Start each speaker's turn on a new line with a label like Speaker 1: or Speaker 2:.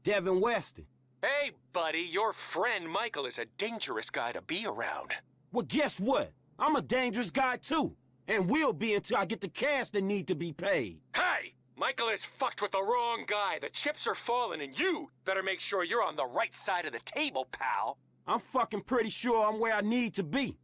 Speaker 1: Devin Weston.
Speaker 2: Hey, buddy, your friend Michael is a dangerous guy to be around.
Speaker 1: Well, guess what? I'm a dangerous guy, too. And will be until I get the cash that need to be paid.
Speaker 2: Hey! Michael is fucked with the wrong guy. The chips are falling, and you better make sure you're on the right side of the table, pal.
Speaker 1: I'm fucking pretty sure I'm where I need to be.